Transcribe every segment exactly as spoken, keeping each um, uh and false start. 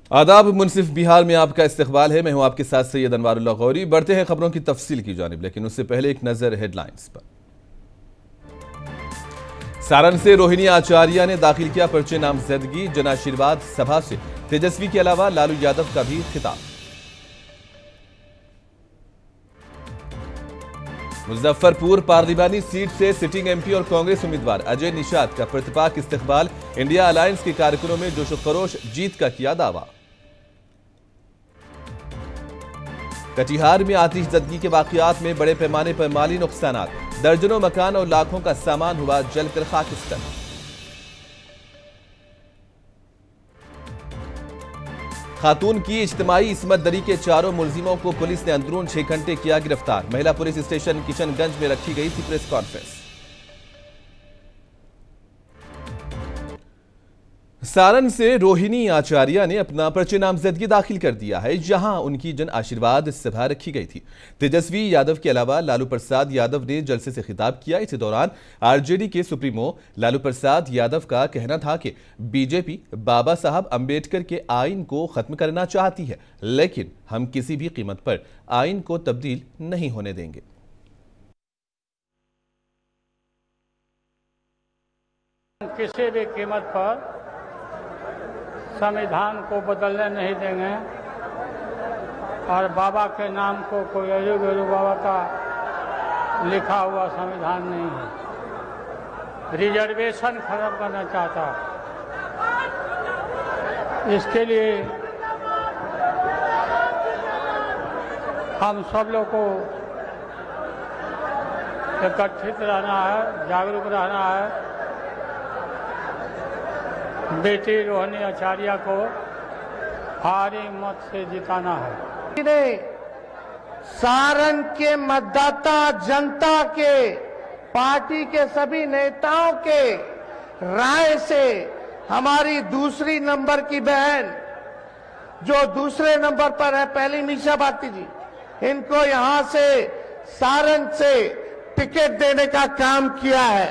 आदाब, मुनसिफ बिहार में आपका इस्तकबाल है। मैं हूं आपके साथ सैयद अनवारुल्लाह गौरी। बढ़ते हैं खबरों की तफसील की जानिब, लेकिन उससे पहले एक नजर हेडलाइंस पर। सारण से रोहिणी आचार्य ने दाखिल किया पर्चे नामजदगी। जन आशीर्वाद सभा से तेजस्वी के अलावा लालू यादव का भी खिताब। मुजफ्फरपुर पार्लिमानी सीट से सिटिंग एमपी और कांग्रेस उम्मीदवार अजय निषाद का प्रतिपाक इस्तकबाल। इंडिया अलायंस के कार्यकर्ताओं में जोश खरोश, जीत का किया दावा। कटिहार में आतिशजदगी के वाकयात में बड़े पैमाने पर माली नुकसानात। दर्जनों मकान और लाखों का सामान हुआ जलकर खाकिस्तान। खातून की इज्तिमाई इस्मत दरी के चारों मुलजिमों को पुलिस ने अंदरून छह घंटे किया गिरफ्तार। महिला पुलिस स्टेशन किशनगंज में रखी गई थी प्रेस कॉन्फ्रेंस। सारण से रोहिणी आचार्य ने अपना पर्चे नामजदगी दाखिल कर दिया है, जहां उनकी जन आशीर्वाद सभा रखी गई थी। तेजस्वी यादव के अलावा लालू प्रसाद यादव ने जलसे से खिताब किया। इसी दौरान आरजेडी के सुप्रीमो लालू प्रसाद यादव का कहना था कि बीजेपी बाबा साहब अंबेडकर के आइन को खत्म करना चाहती है, लेकिन हम किसी भी कीमत पर आइन को तब्दील नहीं होने देंगे। किसी भी कीमत पर संविधान को बदलने नहीं देंगे और बाबा के नाम को कोई अजू गुरु बाबा का लिखा हुआ संविधान नहीं है। रिजर्वेशन खत्म करना चाहता, इसके लिए हम सब लोग को एकत्रित रहना है, जागरूक रहना है। बेटी रोहिणी आचार्य को भारी मत से जिताना है। सारण के मतदाता जनता के, पार्टी के सभी नेताओं के राय से हमारी दूसरी नंबर की बहन जो दूसरे नंबर पर है, पहली मीशा भारती जी, इनको यहां से सारण से टिकट देने का काम किया है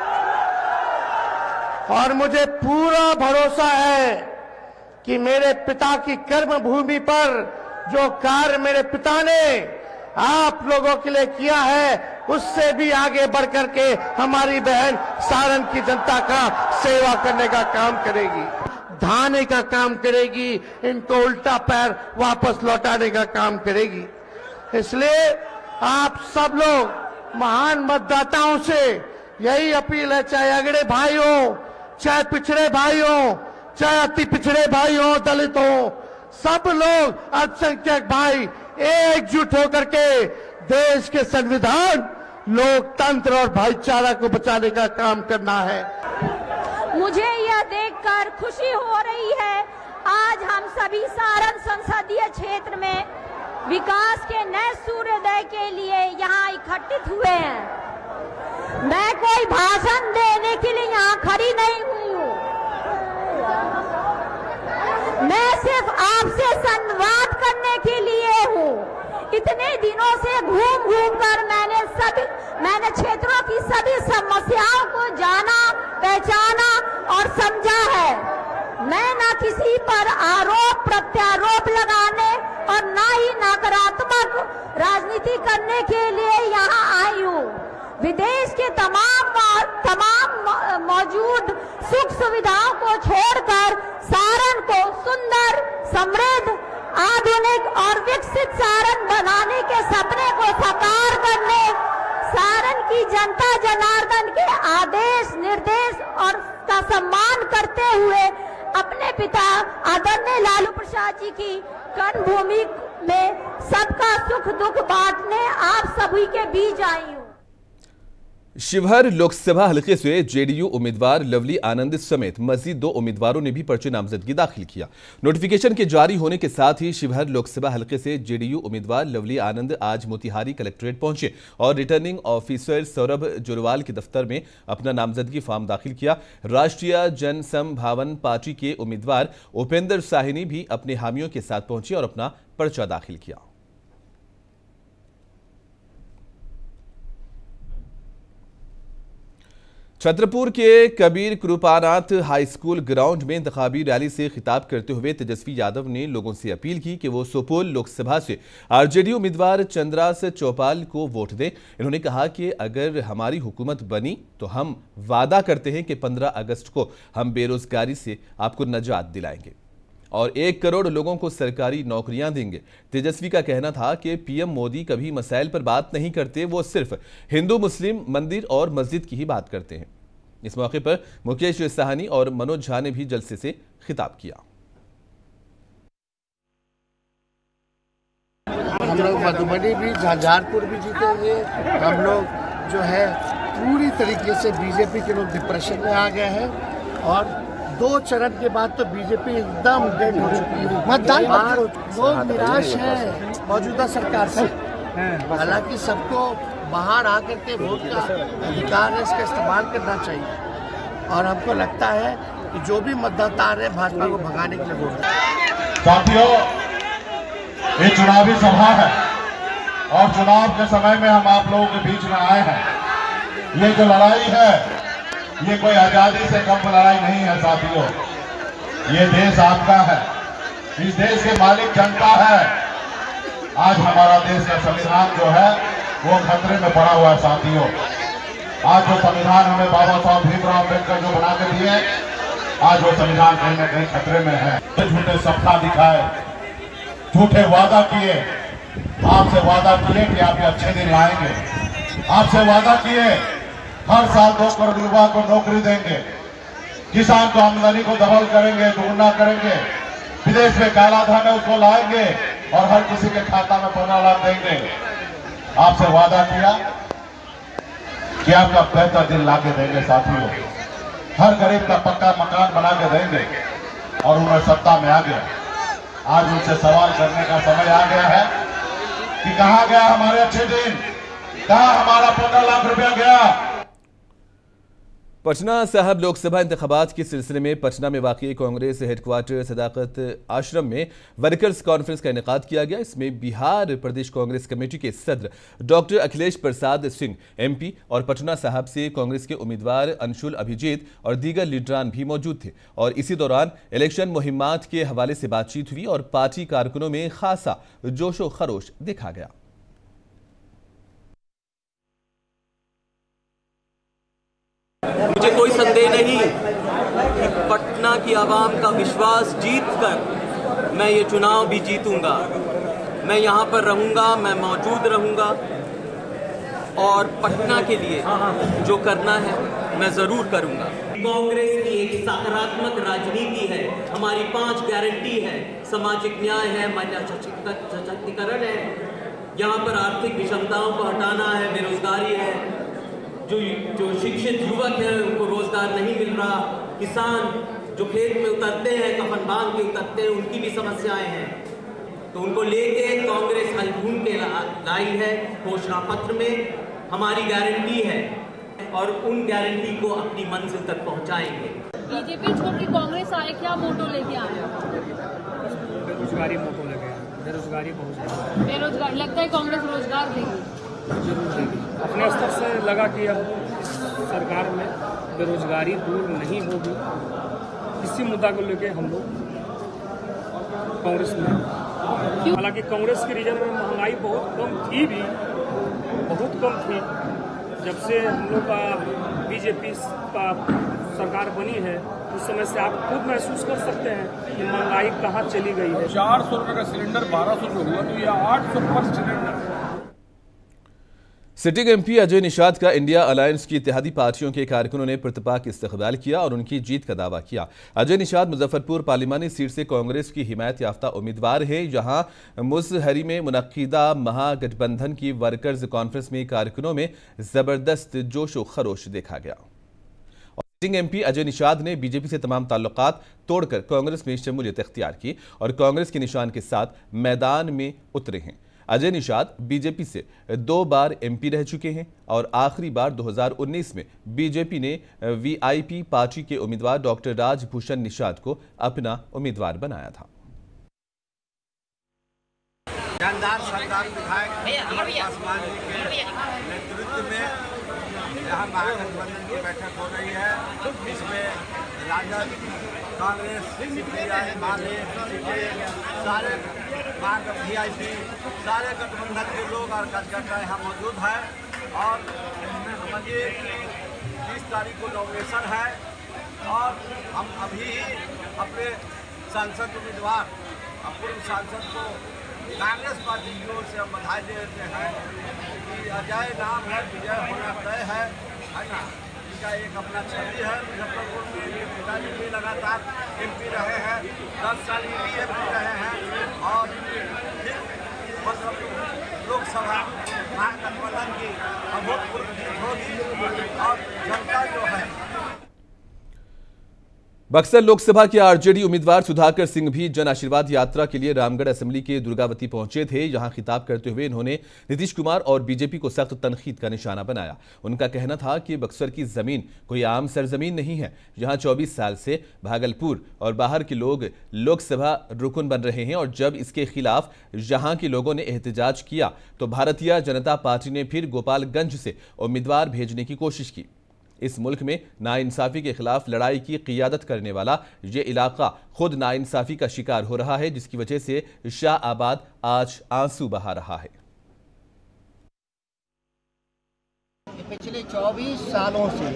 और मुझे पूरा भरोसा है कि मेरे पिता की कर्म भूमि पर जो कार्य मेरे पिता ने आप लोगों के लिए किया है, उससे भी आगे बढ़ करके हमारी बहन सारण की जनता का सेवा करने का काम करेगी, धाने का काम करेगी, इनको उल्टा पैर वापस लौटाने का काम करेगी। इसलिए आप सब लोग महान मतदाताओं से यही अपील है, चाहे अगड़े भाई हो, चाहे पिछड़े भाई हो, चाहे अति पिछड़े भाई हो, दलित हो, सब लोग अल्पसंख्यक भाई एकजुट होकर के देश के संविधान, लोकतंत्र और भाईचारा को बचाने का काम करना है। मुझे यह देखकर खुशी हो रही है, आज हम सभी सारण संसदीय क्षेत्र में विकास के नए सूर्योदय के लिए यहाँ इकट्ठित हुए हैं। मैं कोई भाषण देने के लिए यहाँ खड़ी नहीं हुई हूँ, मैं सिर्फ आपसे संवाद करने के लिए हूँ। इतने दिनों से घूम घूम कर मैंने सभी मैंने क्षेत्रों की सभी समस्याओं को जाना, पहचाना और समझा है। मैं न किसी पर आरोप प्रत्यारोप लगाने और न ही नकारात्मक राजनीति करने के लिए यहाँ आई हूँ। विदेश के तमाम तमाम मौजूद सुख सुविधाओं को छोड़कर सारण को सुंदर, समृद्ध, आधुनिक और विकसित सारण बनाने के सपने को साकार करने, सारण की जनता जनार्दन के आदेश निर्देश और का सम्मान करते हुए अपने पिता आदरणीय लालू प्रसाद जी की कर्मभूमि में सबका सुख दुख बांटने आप सभी के बीच आई हूँ। शिवहर लोकसभा हलके से जेडीयू उम्मीदवार लवली आनंद समेत मजीद दो उम्मीदवारों ने भी पर्चे नामजदगी दाखिल किया। नोटिफिकेशन के जारी होने के साथ ही शिवहर लोकसभा हलके से जेडीयू उम्मीदवार लवली आनंद आज मोतिहारी कलेक्ट्रेट पहुंचे और रिटर्निंग ऑफिसर सौरभ जुरवाल के दफ्तर में अपना नामजदगी फॉर्म दाखिल किया। राष्ट्रीय जनसंभावन पार्टी के उम्मीदवार उपेंद्र साहिनी भी अपने हामियों के साथ पहुंचे और अपना पर्चा दाखिल किया। छतरपुर के Kabir Kripanath high school ground में इंतखाबी रैली से खिताब करते हुए तेजस्वी यादव ने लोगों से अपील की कि वो सुपौल लोकसभा से आरजेडी उम्मीदवार चंद्रास चौपाल को वोट दें। इन्होंने कहा कि अगर हमारी हुकूमत बनी तो हम वादा करते हैं कि पंद्रह अगस्त को हम बेरोजगारी से आपको निजात दिलाएंगे और एक करोड़ लोगों को सरकारी नौकरियां देंगे। तेजस्वी का कहना था कि पीएम मोदी कभी मसाइल पर बात नहीं करते, वो सिर्फ हिंदू मुस्लिम मंदिर और मस्जिद की ही बात करते हैं। इस मौके पर मुकेश साहनी और मनोज झा ने भी जलसे से खिताब किया। हम लोग मधुबनी भी, झंझारपुर भी जीतेंगे। हम लोग जो है पूरी तरीके से बीजेपी के लोग डिप्रेशन में आ गए हैं और दो चरण के बाद तो बीजेपी एकदम डेड हो चुकी है। मतदान लोग निराश है मौजूदा सरकार से। हालांकि सबको बाहर आकर के वोट का अधिकार है, इसका इस्तेमाल करना चाहिए और हमको लगता है कि जो भी मतदाता आ रहे हैं भाजपा को भगाने के लिए वोट। साथियों, ये चुनावी सभा है और चुनाव के समय में हम आप लोगों के बीच में आए हैं। ये जो लड़ाई है ये कोई आजादी से कम लड़ाई नहीं है साथियों। ये देश आपका है, इस देश के मालिक जनता है। आज हमारा देश का संविधान जो है वो खतरे में पड़ा हुआ है साथियों। आज जो संविधान हमें बाबा साहब भीमराव अम्बेडकर जो बना के दिए, आज वो संविधान कहीं ना कहीं खतरे में है। झूठे सपना दिखाए, झूठे वादा किए, आपसे वादा किए कि आप अच्छे दिन लाएंगे, आपसे वादा किए हर साल दो करोड़ युवा को नौकरी देंगे, किसान को आमदनी को डबल करेंगे, दोगुना करेंगे, विदेश में काला धन है उसको लाएंगे और हर किसी के खाता में पंद्रह लाख देंगे। आपसे वादा किया कि आपका बेहतर दिन ला के देंगे साथियों, हर गरीब का पक्का मकान बना के देंगे और उन्हें सत्ता में आ गया। आज उनसे सवाल करने का समय आ गया है कि कहां गया हमारे अच्छे दिन, कहां हमारा पंद्रह लाख रुपया गया। पटना साहब लोकसभा इंतखाबात के सिलसिले में पटना में वाक़ई कांग्रेस हेडक्वार्टर सदाकत आश्रम में वर्कर्स कॉन्फ्रेंस का इनेकाद किया गया। इसमें बिहार प्रदेश कांग्रेस कमेटी के सदर डॉक्टर अखिलेश प्रसाद सिंह एमपी और पटना साहब से कांग्रेस के उम्मीदवार अंशुल अभिजीत और दीगर लीडरान भी मौजूद थे और इसी दौरान इलेक्शन मुहिम्मात के हवाले से बातचीत हुई और पार्टी कारकुनों में खासा जोशो खरोश देखा गया। मुझे कोई संदेह नहीं कि पटना की आवाम का विश्वास जीतकर मैं ये चुनाव भी जीतूंगा। मैं यहाँ पर रहूंगा, मैं मौजूद रहूंगा और पटना के लिए जो करना है मैं जरूर करूंगा। कांग्रेस की एक सकारात्मक राजनीति है, हमारी पांच गारंटी है, सामाजिक न्याय है, महिला सशक्तिकरण है, यहाँ पर आर्थिक विषमताओं को हटाना है, बेरोजगारी है, जो जो शिक्षित युवक हैं उनको रोजगार नहीं मिल रहा, किसान जो खेत में उतरते हैं कफन बांध के उतरते हैं उनकी भी समस्याएं हैं, तो उनको लेके कांग्रेस हल ढूंढ के लाई है। घोषणा पत्र में हमारी गारंटी है और उन गारंटी को अपनी मंजिल तक पहुंचाएंगे। बीजेपी छोड़ के कांग्रेस आए, क्या मोटो लेके आए? बेरोजगारी मोटो लेके आए, बेरोजगारी बहुत बेरोजगार लगता है कांग्रेस रोजगार देगी, जरूर देगी। अपने स्तर से लगा कि अब सरकार में बेरोजगारी दूर नहीं होगी, इसी मुद्दा को लेके हम लोग कांग्रेस में। हालांकि कांग्रेस के रीजन में महंगाई बहुत कम थी भी, बहुत कम थी। जब से हम लोग का बीजेपी का सरकार बनी है उस समय से आप खुद महसूस कर सकते हैं कि महंगाई कहाँ चली गई है। चार सौ रुपये का सिलेंडर बारह सौ रुपये हुआ तो ये आठ सौ पर cylinder. Sitting MP Ajay Nishad का इंडिया अलायंस की इत्तेहादी पार्टियों के कारकुनों ने प्रतिपाक इस्तकबाल किया और उनकी जीत का दावा किया। अजय निषाद मुजफ्फरपुर पार्लिमानी सीट से कांग्रेस की हिमायत याफ्ता उम्मीदवार है। यहां मुसहरी में मुनक्किदा महागठबंधन की वर्कर्स कॉन्फ्रेंस में कारकुनों में जबरदस्त जोशो खरोश देखा गया। सिटिंग एमपी अजय निषाद ने बीजेपी से तमाम ताल्लुकात तोड़कर कांग्रेस में शमूलियत इख्तियार की और कांग्रेस के निशान के साथ मैदान में उतरे हैं। अजय निषाद बीजेपी से दो बार एमपी रह चुके हैं और आखिरी बार दो हज़ार उन्नीस में बीजेपी ने वीआईपी पार्टी के उम्मीदवार डॉक्टर राजभूषण निषाद को अपना उम्मीदवार बनाया था। जानदार सरदार विधायक पासवान जी के नेतृत्व में यहाँ महागठबंधन की बैठक हो रही है। इसमें राजद, कांग्रेस, सीपीआई, माले, सारे वी आई पी सारे गठबंधन के लोग और कार्यकर्ता यहाँ मौजूद हैं। और इसमें समझिए बीस तारीख को नॉमिनेशन है और हम अभी अपने सांसद उम्मीदवार पूर्व सांसद को कांग्रेस पार्टी की ओर से हम बधाई देते हैं कि अजय नाम है, विजय होना तय है, है ना। इनका एक अपना छवि है मुजफ्फरपुर में। ये पिताजी भी लगातार एम पी रहे हैं, दस साल ये भी एम पी रहे हैं और फिर मतलब लोकसभा महागठबंधन की अभूतपूर्व जीत होगी और जनता जो है। बक्सर लोकसभा के आरजेडी उम्मीदवार सुधाकर सिंह भी जन आशीर्वाद यात्रा के लिए रामगढ़ असेंबली के दुर्गावती पहुंचे थे। यहां खिताब करते हुए इन्होंने नीतीश कुमार और बीजेपी को सख्त तनकीद का निशाना बनाया। उनका कहना था कि बक्सर की जमीन कोई आम सरजमीन नहीं है। यहां चौबीस साल से भागलपुर और बाहर के लोग लोकसभा रुकन बन रहे हैं और जब इसके खिलाफ यहां के लोगों ने एहतजाज किया तो भारतीय जनता पार्टी ने फिर गोपालगंज से उम्मीदवार भेजने की कोशिश की। इस मुल्क में नाइंसाफी के खिलाफ लड़ाई की क़ियादत करने वाला ये इलाका खुद नाइंसाफी का शिकार हो रहा है, जिसकी वजह से शाह आबाद आज आंसू बहा रहा है। पिछले चौबीस सालों से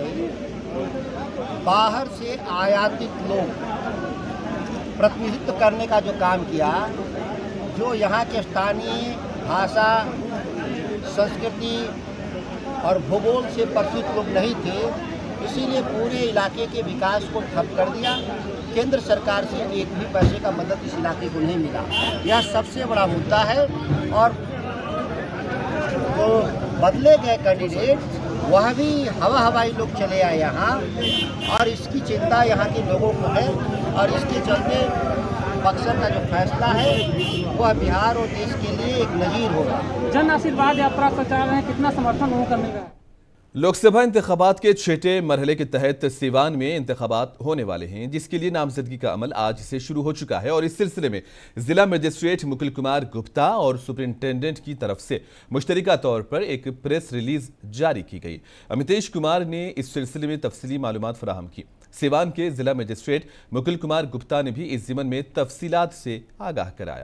बाहर से आयातित लोग प्रतिनिधित्व करने का जो काम किया, जो यहाँ के स्थानीय भाषा, संस्कृति और भूगोल से परिचित लोग नहीं थे, इसीलिए पूरे इलाके के विकास को ठप कर दिया। केंद्र सरकार से एक भी पैसे का मदद इस इलाके को नहीं मिला। यह सबसे बड़ा मुद्दा है और जो बदले गए कैंडिडेट वह भी हवा हवाई लोग चले आए यहाँ और इसकी चिंता यहाँ के लोगों को है और इसके चलते बक्सर का जो फैसला है वह बिहार और देश के लिए एक नजीर होगा। जन आशीर्वाद यात्रा प्रचार में कितना समर्थन लोगों का मिल रहा है? लोकसभा इंतखाबात के छठे मरहले के तहत सीवान में इंतखाबात होने वाले हैं, जिसके लिए नामजदगी का अमल आज से शुरू हो चुका है और इस सिलसिले में जिला मजिस्ट्रेट मुकुल कुमार गुप्ता और सुपरिंटेंडेंट की तरफ से मुश्तरका तौर पर एक प्रेस रिलीज जारी की गई। अमितेश कुमार ने इस सिलसिले में तफसीली मालूमात फराहम की। सीवान के जिला मजिस्ट्रेट मुकुल कुमार गुप्ता ने भी इस ज़िमन में तफसीलात से आगाह कराया।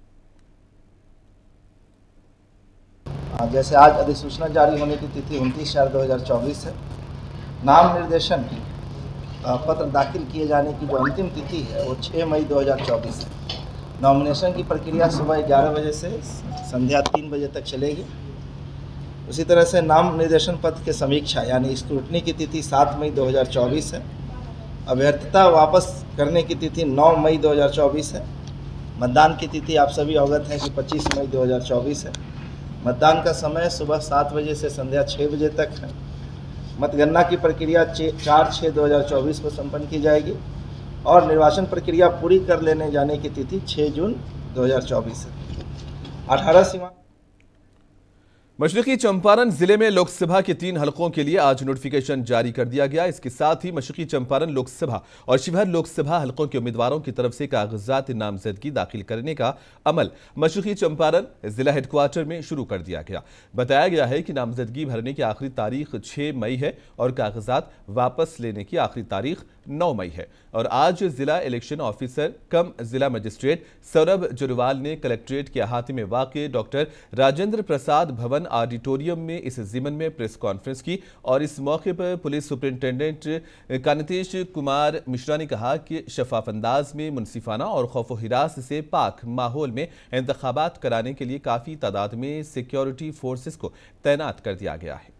जैसे आज अधिसूचना जारी होने की तिथि उनतीस चार दो हज़ार चौबीस है। नाम निर्देशन की पत्र दाखिल किए जाने की जो अंतिम तिथि है वो छह मई दो हज़ार चौबीस है। नॉमिनेशन की प्रक्रिया सुबह ग्यारह बजे से संध्या तीन बजे तक चलेगी। उसी तरह से नाम निर्देशन पत्र के समीक्षा यानी स्क्रूटनी की तिथि सात मई दो हज़ार चौबीस है। अभ्यर्थता वापस करने की तिथि नौ मई दो हज़ार चौबीस है। मतदान की तिथि आप सभी अवगत हैं कि पच्चीस मई दो हज़ार चौबीस है। मतदान का समय सुबह सात बजे से संध्या छः बजे तक है। मतगणना की प्रक्रिया चार छः दो हज़ार चौबीस को संपन्न की जाएगी और निर्वाचन प्रक्रिया पूरी कर लेने जाने की तिथि छः जून दो हज़ार चौबीस है। अठारह सीमा मशरक़ी चंपारण जिले में लोकसभा के तीन हलकों के लिए आज नोटिफिकेशन जारी कर दिया गया। इसके साथ ही मशरक़ी चंपारण लोकसभा और शिवहर लोकसभा हलकों के उम्मीदवारों की तरफ से कागजात नामजदगी दाखिल करने का अमल मशरक़ी चंपारण जिला हेडक्वार्टर में शुरू कर दिया गया। बताया गया है कि नामजदगी भरने की आखिरी तारीख छह मई है और कागजात वापस लेने की आखिरी तारीख नौ मई है। और आज जिला इलेक्शन ऑफिसर कम जिला मजिस्ट्रेट सौरभ जुरवाल ने कलेक्ट्रेट के अहाते में वाक़ डॉक्टर राजेंद्र प्रसाद भवन ऑडिटोरियम में इस ज़िमन में प्रेस कॉन्फ्रेंस की और इस मौके पर पुलिस सुपरिंटेंडेंट कानितेश कुमार मिश्रा ने कहा कि शफाफ अंदाज में मुनसिफाना और खौफ हिरास से पाक माहौल में इंतखाबात कराने के लिए काफ़ी तादाद में सिक्योरिटी फोर्सेस को तैनात कर दिया गया है।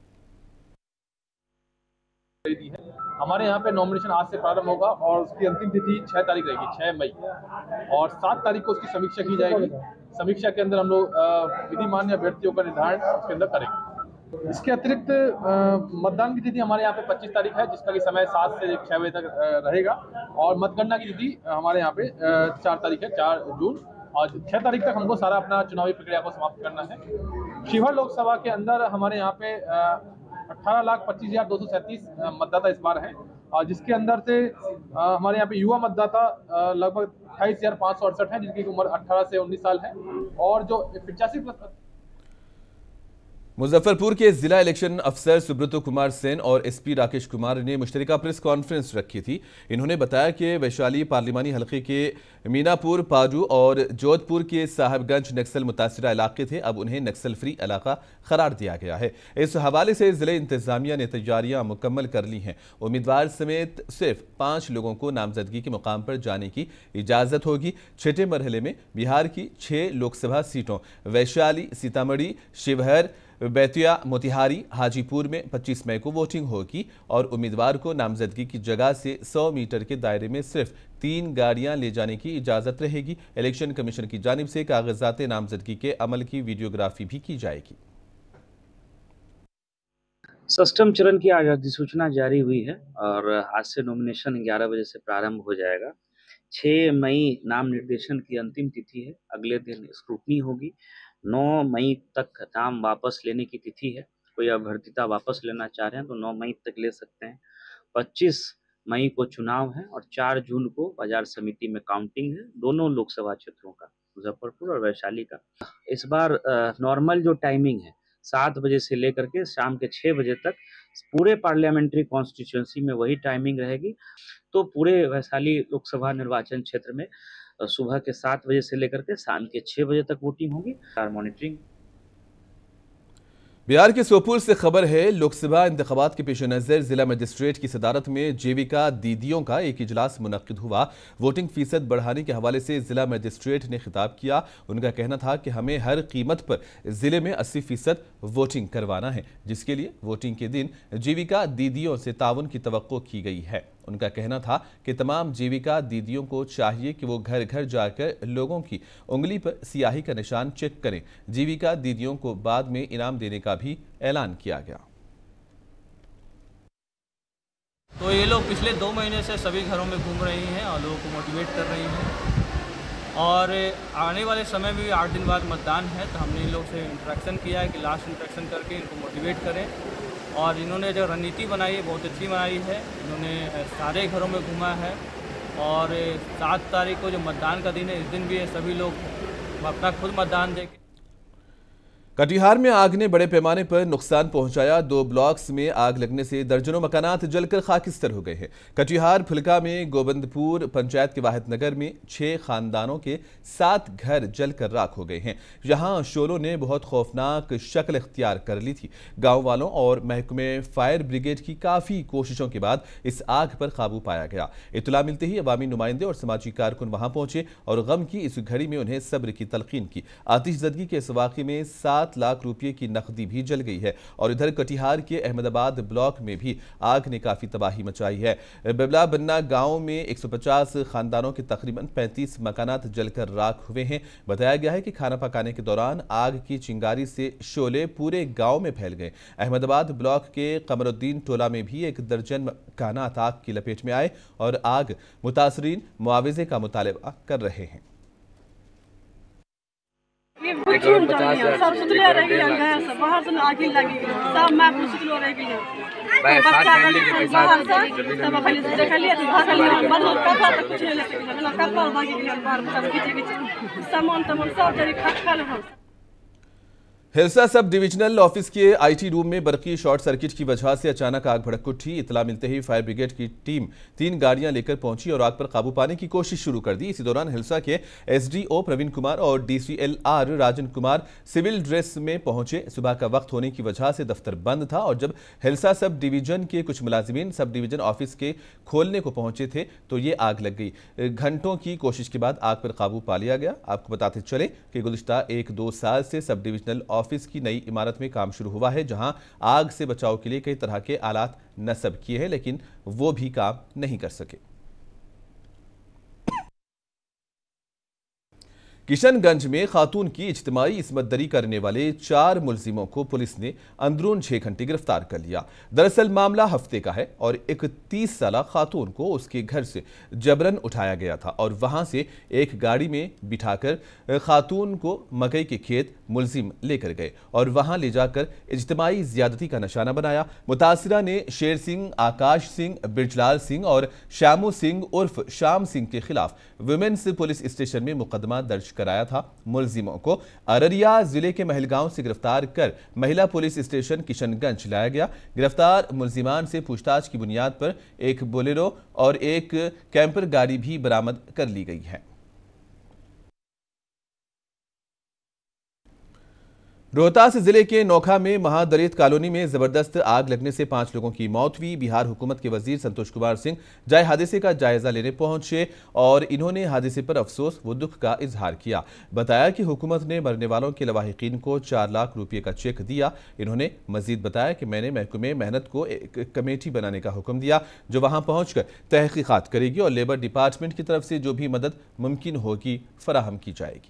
हमारे यहाँ पे नॉमिनेशन आज से प्रारंभ होगा और उसकी अंतिम तिथि छह तारीख रहेगी, छह मई, और सात तारीख को उसकी समीक्षा की जाएगी। समीक्षा के अंदर हम लोग विधिमान्य अभ्यर्थियों का निर्धारण उसके अंदर करेंगे। इसके अतिरिक्त मतदान की तिथि हमारे यहाँ पे पच्चीस तारीख है, जिसका कि समय सात से छह बजे तक रहेगा और मतगणना की तिथि हमारे यहाँ पे चार तारीख है, चार जून, और छह तारीख तक हमको सारा अपना चुनावी प्रक्रिया को समाप्त करना है। शिवहर लोकसभा के अंदर हमारे यहाँ पे अठारह लाख पच्चीस हजार दो सौ सैंतीस मतदाता इस बार हैं जिसके अंदर से हमारे यहाँ पे युवा मतदाता लगभग अट्ठाईस हजार पाँच सौ अड़सठ है, जिनकी उम्र अठारह से उन्नीस साल है। और जो पिचासी प्लस मुजफ्फरपुर के जिला इलेक्शन अफसर सुब्रतो कुमार सेन और एसपी राकेश कुमार ने मुश्तरका प्रेस कॉन्फ्रेंस रखी थी। इन्होंने बताया कि वैशाली पार्लिमानी हलके के मीनापुर, पाडू और जोधपुर के साहिबगंज नक्सल मुतासिरा इलाके थे, अब उन्हें नक्सल फ्री इलाका करार दिया गया है। इस हवाले से जिले इंतजामिया ने तैयारियां मुकम्मल कर ली हैं। उम्मीदवार समेत सिर्फ पांच लोगों को नामजदगी के मुकाम पर जाने की इजाजत होगी। छठे मरहले में बिहार की छह लोकसभा सीटों वैशाली, सीतामढ़ी, शिवहर, बेतिया, मोतिहारी, हाजीपुर में पच्चीस मई को वोटिंग होगी और उम्मीदवार को नामजदगी की जगह से सौ मीटर के दायरे में सिर्फ तीन गाड़ियां ले जाने की इजाजत रहेगी। इलेक्शन कमीशन की जानिब से कागजात नामजदगी के अमल की वीडियोग्राफी भी की जाएगी। सष्टम चरण की आज अधिसूचना जारी हुई है और आज से नॉमिनेशन ग्यारह बजे से प्रारंभ हो जाएगा। छह मई नाम निर्देशन की अंतिम तिथि है। अगले दिन स्क्रूटनी होगी। नौ मई तक नाम वापस लेने की तिथि है। कोई अभ्यर्थिता वापस लेना चाह रहे हैं तो नौ मई तक ले सकते हैं। पच्चीस मई को चुनाव है और चार जून को बाजार समिति में काउंटिंग है, दोनों लोकसभा क्षेत्रों का, मुजफ्फरपुर और वैशाली का। इस बार नॉर्मल जो टाइमिंग है सात बजे से लेकर के शाम के छः बजे तक पूरे पार्लियामेंट्री कॉन्स्टिट्यूंसी में वही टाइमिंग रहेगी। तो पूरे वैशाली लोकसभा निर्वाचन क्षेत्र में सुबह के सात बजे से लेकर के शाम के छह बजे तक वोटिंग होगी। मॉनिटरिंग। बिहार के सोपुर से खबर है, लोकसभा इंतखाबात के पेश नज़र जिला मजिस्ट्रेट की सदारत में जीविका दीदियों का एक इजलास मुनक्किद हुआ। वोटिंग फीसद बढ़ाने के हवाले से जिला मजिस्ट्रेट ने खिताब किया। उनका कहना था कि हमें हर कीमत पर जिले में अस्सी फीसद वोटिंग करवाना है, जिसके लिए वोटिंग के दिन जीविका दीदियों से ताउन की तवक्को की गई है। उनका कहना था कि तमाम जीविका दीदियों को चाहिए कि वो घर घर जाकर लोगों की उंगली पर सियाही का निशान चेक करें। जीविका दीदियों को बाद में इनाम देने का भी ऐलान किया गया। तो ये लोग पिछले दो महीने से सभी घरों में घूम रही हैं और लोगों को मोटिवेट कर रही हैं और आने वाले समय में भी आठ दिन बाद मतदान है, तो हमने इन लोग से इंटरेक्शन किया है कि लास्ट इंटरेक्शन करके इनको मोटिवेट करें। और इन्होंने जो रणनीति बनाई है बहुत अच्छी बनाई है। इन्होंने सारे घरों में घूमा है और सात तारीख को जो मतदान का दिन है, इस दिन भी सभी लोग अपना खुद मतदान देके। कटिहार में आग ने बड़े पैमाने पर नुकसान पहुंचाया। दो ब्लॉक्स में आग लगने से दर्जनों मकानात जलकर खाकिस्तर हो गए हैं। कटिहार फुलका में गोबंदपुर पंचायत के वाहिद नगर में छह खानदानों के सात घर जलकर राख हो गए हैं। यहां शोलों ने बहुत खौफनाक शक्ल इख्तियार कर ली थी। गांव वालों और महकमे फायर ब्रिगेड की काफी कोशिशों के बाद इस आग पर काबू पाया गया। इत्तला मिलते ही अवामी नुमाइंदे और समाजी कारकुन वहां पहुंचे और गम की इस घड़ी में उन्हें सब्र की तलकीन की। आतिशजदगी के इस वाक़े में सात लाख रुपए की नकदी भी जल गई है और इधर कटिहार के अहमदाबाद ब्लॉक में भी आग ने काफी तबाही मचाई है। बेबला बन्ना गांव में एक सौ पचास खानदानों के तकरीबन पैंतीस मकानात जलकर राख हुए हैं। बताया गया है कि खाना पकाने के दौरान आग की चिंगारी से शोले पूरे गांव में फैल गए। अहमदाबाद ब्लॉक के कमरुद्दीन टोला में भी एक दर्जन मकानात आग की लपेट में आए और आग मुतासरीन मुआवजे का मुतालबा कर रहे हैं। सब सुतले रह गए घर से बाहर से आग लगी सब मैं सुतलो रह गई बच्चा बाहर से सब खाली देखलिए तो भागल बदल कपड़ा तो कुछ नहीं ले सकते ना कपड़ा भाग गया बाहर सब खींच खींच सामान तमाम सब जरी खटखल हो। हिलसा सब डिविजनल ऑफिस के आईटी रूम में बरकी शॉर्ट सर्किट की वजह से अचानक आग भड़क उठी। इतला मिलते ही फायर ब्रिगेड की टीम तीन गाड़ियां लेकर पहुंची और आग पर काबू पाने की कोशिश शुरू कर दी। इसी दौरान हिलसा के एसडीओ प्रवीण कुमार और DCLR Rajan Kumar civil dress में पहुंचे। सुबह का वक्त होने की वजह से दफ्तर बंद था और जब हिलसा सब डिवीजन के कुछ मुलाजिमीन सब डिवीजन ऑफिस के खोलने को पहुंचे थे तो ये आग लग गई। घंटों की कोशिश के बाद आग पर काबू पा लिया गया। आपको बताते चले कि गुज़िश्ता एक दो साल से सब डिविजनल ऑफिस की नई इमारत में काम शुरू हुआ है, जहां आग से बचाव के लिए कई तरह के आलात नस्ब किए हैं, लेकिन वो भी काम नहीं कर सके। किशनगंज में खातून की इज्तिमाई इस्मत दरी करने वाले चार मुलजिमों को पुलिस ने अंदरून छह घंटे गिरफ्तार कर लिया। दरअसल मामला हफ्ते का है और एक तीस साल खातून को उसके घर से जबरन उठाया गया था और वहां से एक गाड़ी में बिठाकर खातून को मकई के खेत मुलजिम लेकर गए और वहां ले जाकर इज्तिमाई ज्यादती का निशाना बनाया। मुतासिरा ने शेर सिंह, आकाश सिंह, बिरजलाल सिंह और श्यामू सिंह उर्फ श्याम सिंह के खिलाफ विमेंस पुलिस स्टेशन में मुकदमा दर्ज कराया था। मुलजिमों को अररिया जिले के महलगांव से गिरफ्तार कर महिला पुलिस स्टेशन किशनगंज लाया गया। गिरफ्तार मुलजिमान से पूछताछ की बुनियाद पर एक बोलेरो और एक कैंपर गाड़ी भी बरामद कर ली गई है। रोहतास जिले के नोखा में महादलित कॉलोनी में जबरदस्त आग लगने से पांच लोगों की मौत हुई। बिहार हुकूमत के वजीर संतोष कुमार सिंह जाए हादसे का जायजा लेने पहुंचे और इन्होंने हादसे पर अफसोस व दुख का इजहार किया। बताया कि हुकूमत ने मरने वालों के लवाहिकीन को चार लाख रुपए का चेक दिया। इन्होंने मजीद बताया कि मैंने महकमे मेहनत को एक कमेटी बनाने का हुक्म दिया जो वहां पहुंचकर तहकीकात करेगी और लेबर डिपार्टमेंट की तरफ से जो भी मदद मुमकिन होगी फराहम की जाएगी।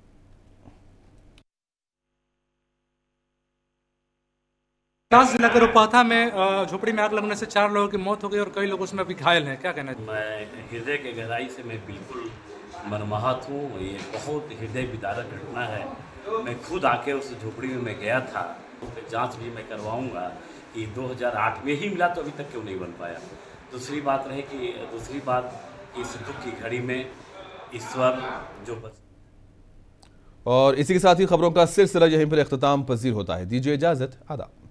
रोहतास जिला के रुपाथा में झोपड़ी में आग लगने से चार लोगों की मौत हो गई और कई लोग उसमें अभी घायल हैं, क्या कहना है? मैं हृदय के गहराई से मैं बिल्कुल मनमोहित हूँ। ये बहुत हृदय विदारक घटना है। मैं खुद आके उस झोपड़ी में मैं गया था, उस पर जाँच भी मैं करवाऊँगा कि दो हज़ार आठ में ही मिला तो अभी तक क्यों नहीं बन पाया। दूसरी बात रहे कि दूसरी बात इस दुख की घड़ी में ईश्वर जो बस। और इसी के साथ ही खबरों का सिलसिला यहीं पर इख्तिताम पजीर होता है। दीजिए इजाजत, आदाब।